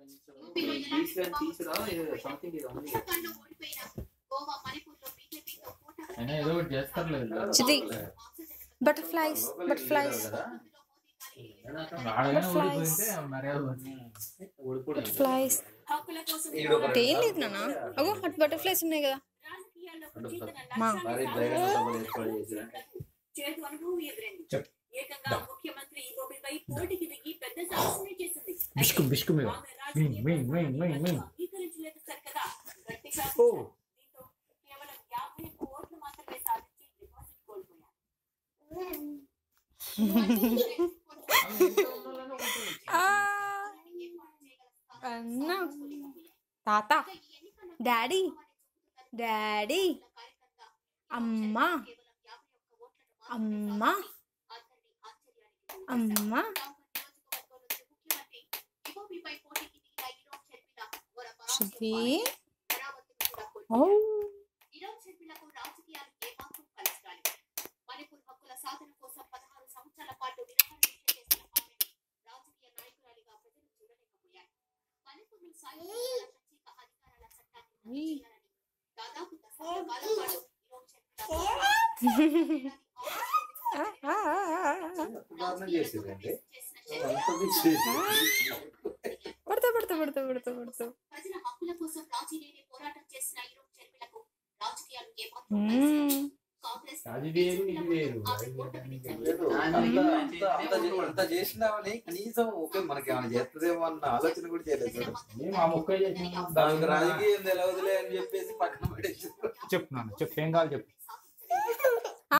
చిది butterflies butterflies butterflies ఏం లేదు నాన్న. అగో అటు బటర్ఫ్లైస్ ఉన్నాయి కదా. అన్నా తాత డాడీ డాడీ అమ్మా అమ్మా అమ్మా శృతి ఓ పడతా పడతా పడతా పడతా పడతా అంత చేసినామని కనీసం ఓకే మనకి ఏమైనా చేస్తుందేమో అన్న ఆలోచన కూడా చేయలేదు. దానికి రాజకీయం తెలవదులే అని చెప్పేసి పక్కన పడేసి చెప్తున్నాను. ఏం కావాలి చెప్పు.